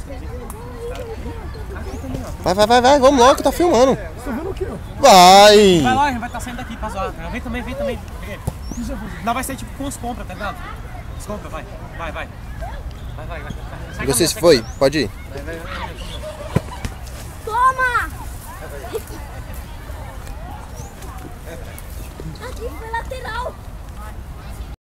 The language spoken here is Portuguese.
Vai, vamos logo, tá filmando. Você tá vendo o quê? Vai! Vai lá, a gente vai estar saindo daqui pra zoar. Vem também. Não, vai ser tipo com os compras, tá ligado? Os compras, vai. Vai. E você se foi? Pode ir. Vai. Toma! Aqui foi lateral.